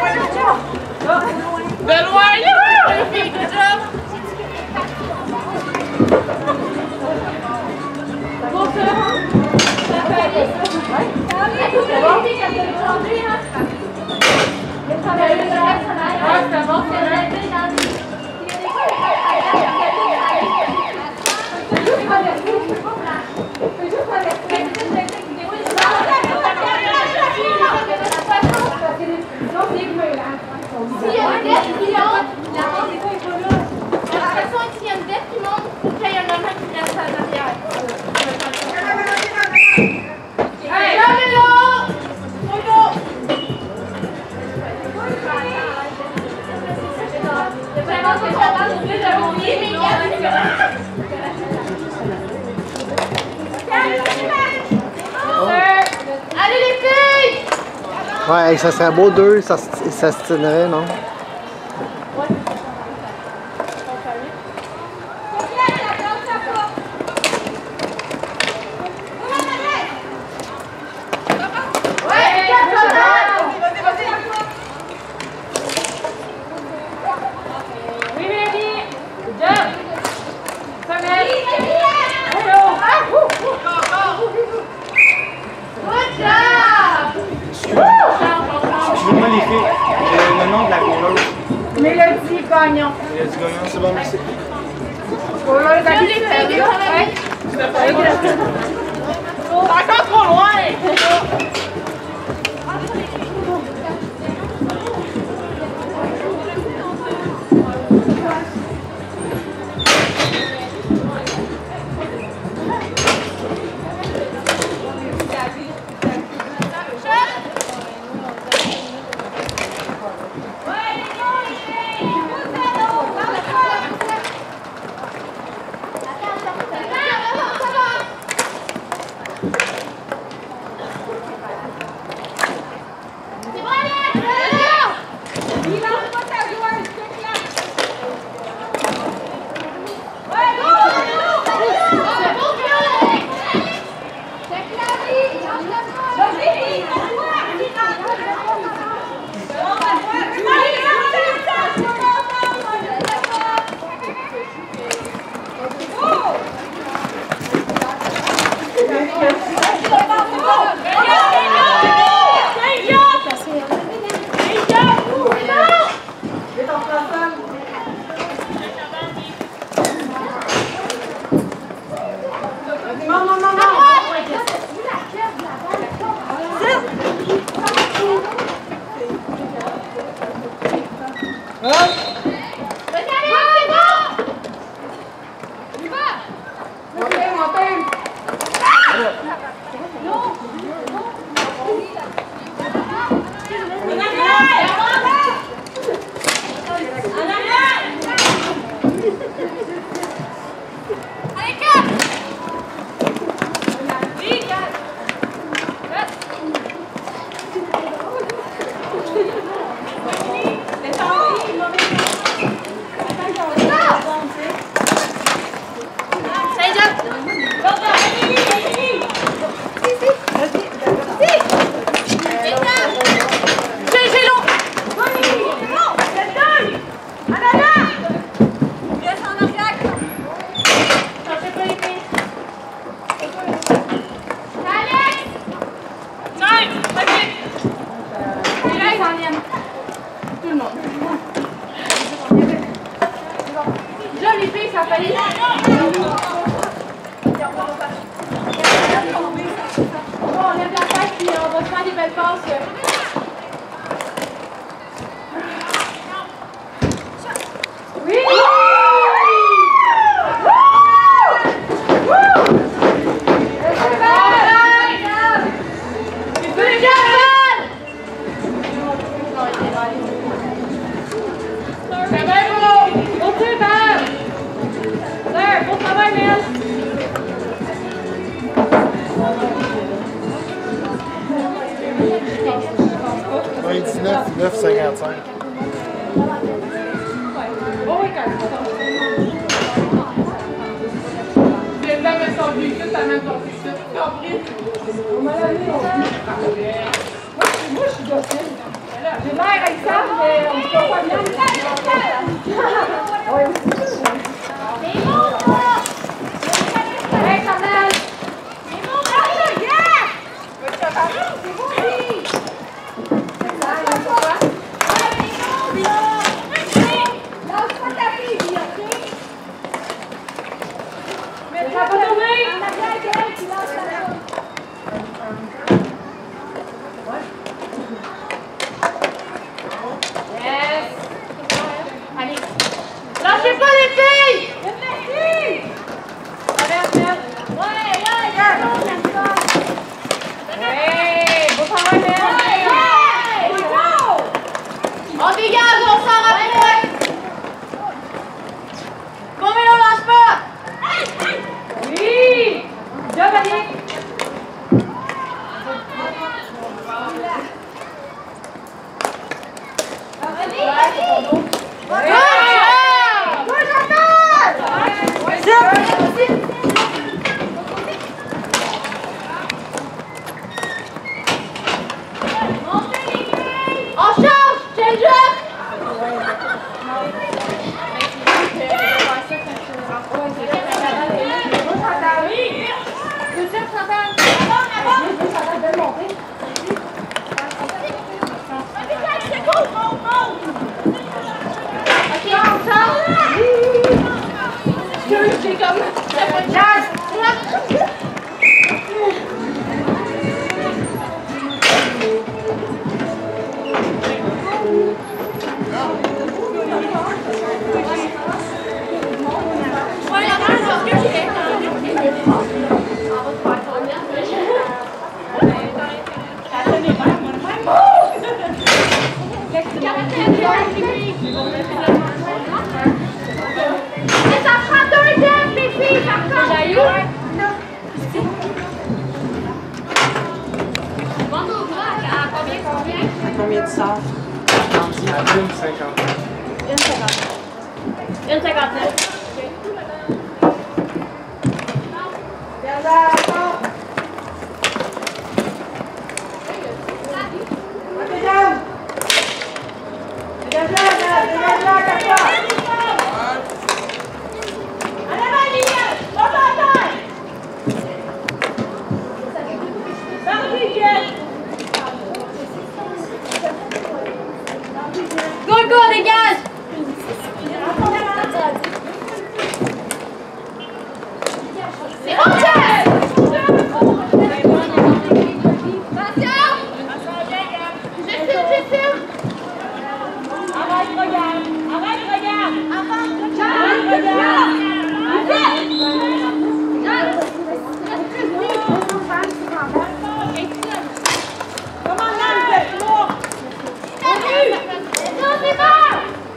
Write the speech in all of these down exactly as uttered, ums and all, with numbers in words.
De loin, youhou! Les filles, good job! Bon, ça va? Ça peut aller? Oui. C'est bon? Ah, c'est bon, c'est vrai. C'est juste traverser, je peux pas. C'est juste traverser. S'il y a une dette qui monte, la porte est pas là. De toute façon, s'il y a une dette qui monte, il faut qu'il y ait un moment qui reste à l'arrière. Hey, jamais là! C'est bon! C'est vraiment ce que je t'entends d'ouvrir de mon lit, mais il y a allez les filles! Ouais, ça serait beau deux, ça, ça se tiendrait, non? Excusez-moi les filles, le, le nom de la gauleuse. Mélodie Gagnon. Mélodie Gagnon, c'est bon, merci. Gauleuse habituelle. C'est encore trop loin! neuf cinquante-cinq. Oh oui, quand je vais mettre ton but, tu amènes ton but, tu as compris? On m'a lavé, on dit. Moi, je suis docile. J'ai l'air avec ça, mais on ne peut pas bien. Oui. C'est bon, ça! Hey, Chanel! C'est bon, ça! Yeah! C'est bon, oui! C'est ça, il faut pas. Lâche pas ta fille, ok? Mais tu vas pas tomber! On a bien quelqu'un qui lâche la main. Yes! Allez! Lâchez pas les filles! Merci! Allez, Mel! Ouais, ouais, c'est bon, c'est ça! Hey! Beau travail, Mel! Ouais! Let's go! On dégage, on s'en rapproche! Bon, mais on lâche pas! Oui! Job, Annick! En charge! Change up! Ok, on sort! C'est comme... Mais ça prend deux temps, mes filles, par contre! Bon, au bras, à combien, combien? Combien tu sors? À une cinquante. Une cinquante. Une cinquante-neuf. Go, go, dégage! C'est bon, Jess! Attention! Je filme, je filme! Arrête, regarde! Arrête, regarde! Arrête, Arrête, regarde! Commandant, vous êtes lourd! Non, c'est bon!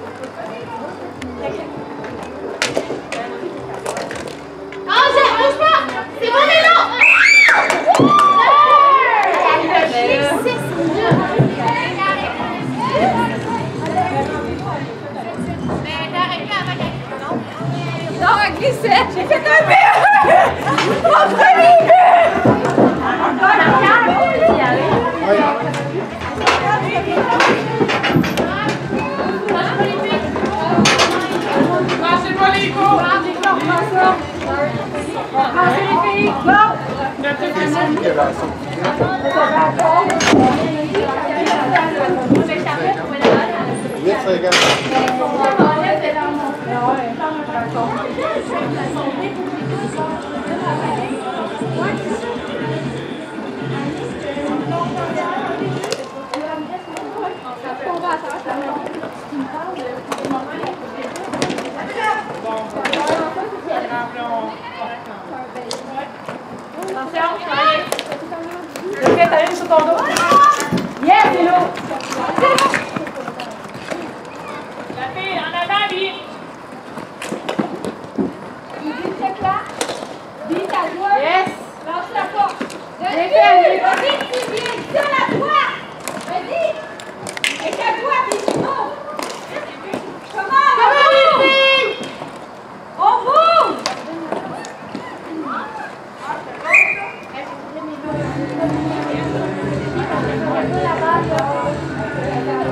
Ah, j'ai bouge pas! C'est bon, mais non! Non, glissette! J'ai fait un but! Mon premier but! Encore la carte! Lâchez-moi les coups! Lâchez les filles! huit cinquante. Le fait, t'as une sur ton dos. Yes, hello! La fille, en avant, lui! Yes! Lâche la porte! J'ai fait, vas-y, tu viens, tiens la droite! Vas-y! Et ta droite, puis tu montes! Comment? Comment, les filles? On bouge! La balle,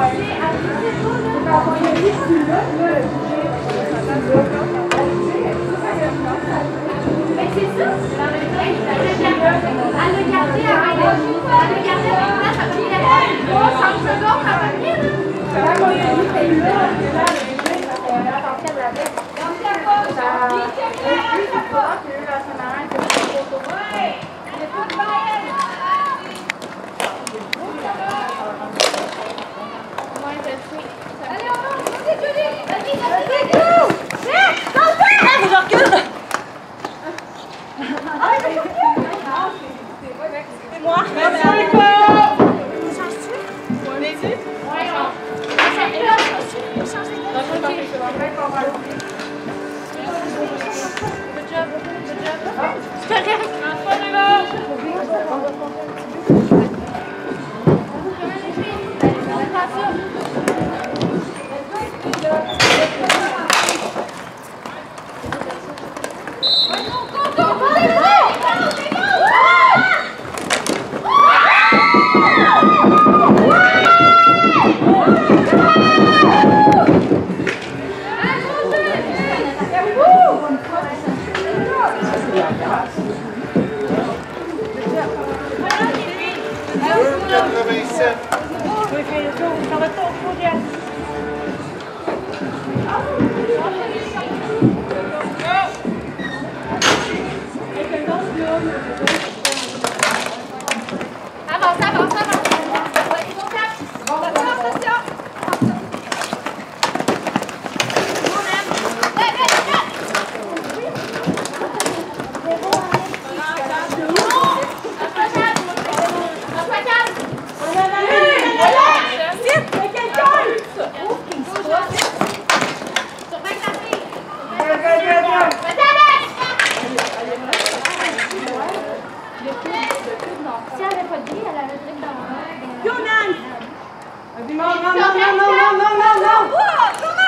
Non, non, non, non, non, non, non, non, non!